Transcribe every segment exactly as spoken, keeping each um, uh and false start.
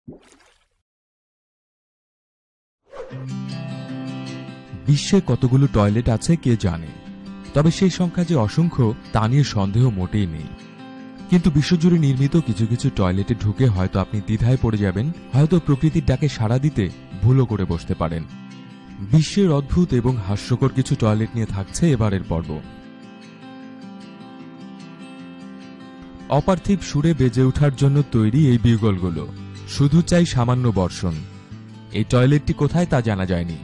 বিশ্বে কতগুলো টয়লেট আছে কে জানে, তবে সেই সংখ্যা যে অসংখ্য তা নিয়ে সন্দেহ মোটেই নেই। কিন্তু বিশ্বজুড়ে নির্মিত কিছু কিছু টয়লেটে ঢুকে হয়তো আপনি দ্বিধায় পড়ে যাবেন, হয়তো প্রকৃতির ডাকে সাড়া দিতে ভুলও করে বসতে পারেন। বিশ্বের অদ্ভুত এবং হাস্যকর কিছু টয়লেট নিয়ে থাকছে এবারের পর্ব। অপার্থিব সুরে বেজে ওঠার জন্য তৈরি এই বিউগলগুলো, শুধু চাই সামান্য বর্ষণ। এই টয়লেটটি কোথায় তা জানা যায়নি।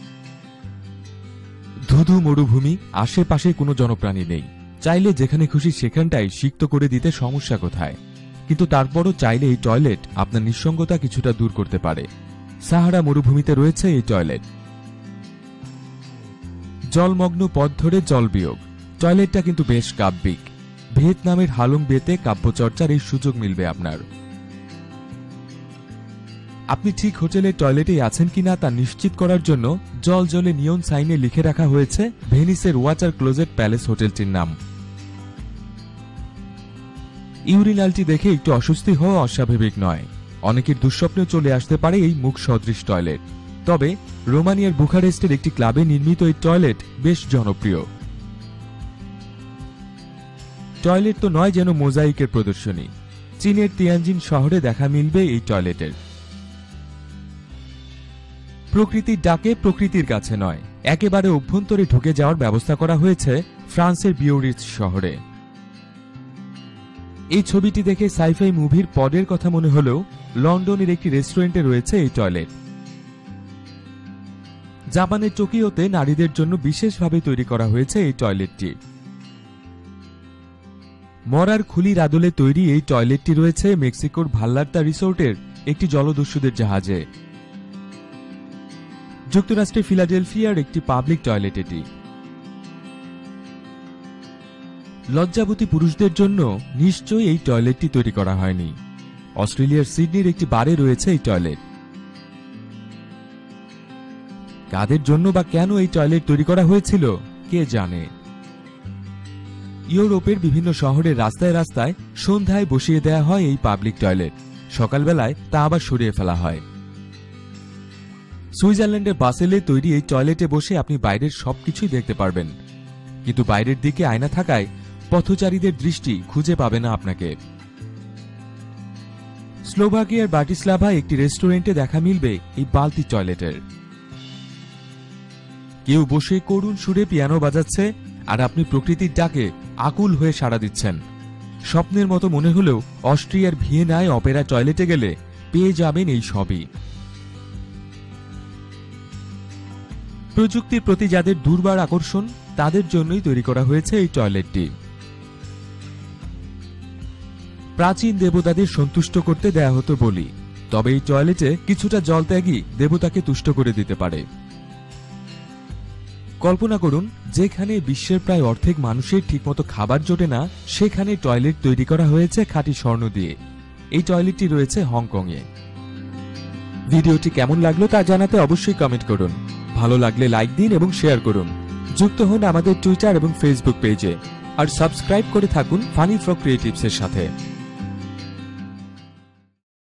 ধুধু মরুভূমি, আশেপাশে কোনো জনপ্রাণী নেই, চাইলে যেখানে খুশি সেখানটাই সিক্ত করে দিতে সমস্যা কোথায়। কিন্তু তারপরও চাইলে এই টয়লেট আপনার নিঃসঙ্গতা কিছুটা দূর করতে পারে। সাহারা মরুভূমিতে রয়েছে এই টয়লেট। জলমগ্ন পথ ধরে জল বিয়োগ। টয়লেটটা কিন্তু বেশ কাব্যিক। ভিয়েতনামের হালং বেতে কাব্যচর্চার এই সুযোগ মিলবে আপনার। আপনি ঠিক হোটেলের টয়লেটেই আছেন কিনা তা নিশ্চিত করার জন্য জল জলে নিয়ন সাইনে লিখে রাখা হয়েছে ভেনিসের ওয়াটার ক্লোজেট প্যালেস হোটেলটির নাম। ইউরিনালটি দেখে একটু অস্বস্তি হওয়া অস্বাভাবিক নয়। অনেকের দুঃস্বপ্নে চলে আসতে পারে এই মুখ সদৃশ টয়লেট। তবে রোমানিয়ার বুখারেস্টের একটি ক্লাবে নির্মিত এই টয়লেট বেশ জনপ্রিয়। টয়লেট তো নয়, যেন মোজাইকের প্রদর্শনী। চীনের তিয়ানজিন শহরে দেখা মিলবে এই টয়লেটের। প্রকৃতির ডাকে প্রকৃতির কাছে নয়, একেবারে অভ্যন্তরে ঢুকে যাওয়ার ব্যবস্থা করা হয়েছে ফ্রান্সের বিওরিৎজ শহরে। এই ছবিটি দেখে সাইফাই মুভির পডের কথা মনে হলেও লন্ডনের একটি রেস্টুরেন্টে রয়েছে এই টয়লেট। জাপানের টোকিওতে নারীদের জন্য বিশেষভাবে তৈরি করা হয়েছে এই টয়লেটটি। মরার খুলির আদলে তৈরি এই টয়লেটটি রয়েছে মেক্সিকোর ভাল্লার্তা রিসোর্টের একটি জলদস্যুদের জাহাজে। যুক্তরাষ্ট্রের ফিলাডেলফিয়ার একটি পাবলিক টয়লেট এটি। লজ্জাবতী পুরুষদের জন্য নিশ্চয়ই এই টয়লেটটি তৈরি করা হয়নি। অস্ট্রেলিয়ার সিডনির একটি বারে রয়েছে এই টয়লেট। কাদের জন্য বা কেন এই টয়লেট তৈরি করা হয়েছিল কে জানে। ইউরোপের বিভিন্ন শহরের রাস্তায় রাস্তায় সন্ধ্যায় বসিয়ে দেয়া হয় এই পাবলিক টয়লেট। সকালবেলায় তা আবার সরিয়ে ফেলা হয়। সুইজারল্যান্ডের বাসেলে তৈরি এই টয়লেটে বসে আপনি বাইরের সবকিছুই দেখতে পারবেন, কিন্তু বাইরের দিকে আয়না থাকায় পথচারীদের দৃষ্টি খুঁজে পাবে না আপনাকে। স্লোভাকিয়ার ব্রাটিস্লাভায় একটি রেস্টুরেন্টে দেখা মিলবে এই বালতি টয়লেটের। কেউ বসে করুণ সুরে পিয়ানো বাজাচ্ছে, আর আপনি প্রকৃতির ডাকে আকুল হয়ে সাড়া দিচ্ছেন। স্বপ্নের মতো মনে হলেও অস্ট্রিয়ার ভিয়েনায় অপেরা টয়লেটে গেলে পেয়ে যাবেন এই সবই। প্রযুক্তির প্রতি যাদের দুর্বার আকর্ষণ তাদের জন্যই তৈরি করা হয়েছে এই টয়লেটটি। প্রাচীন দেবতাদের সন্তুষ্ট করতে দেয়া হতো বলি, তবে এই টয়লেটে কিছুটা জলত্যাগই দেবতাকে তুষ্ট করে দিতে পারে। কল্পনা করুন, যেখানে বিশ্বের প্রায় অর্ধেক মানুষের ঠিকমতো খাবার জোটে না, সেখানে টয়লেট তৈরি করা হয়েছে খাঁটি স্বর্ণ দিয়ে। এই টয়লেটটি রয়েছে হংকংয়ে। ভিডিওটি কেমন লাগলো তা জানাতে অবশ্যই কমেন্ট করুন। ভালো লাগলে লাইক দিন এবং শেয়ার করুন। যুক্ত হন আমাদের টুইটার এবং ফেসবুক পেজে, আর সাবস্ক্রাইব করে থাকুন ফানি ফ্রগ ক্রিয়েটিভস এর সাথে।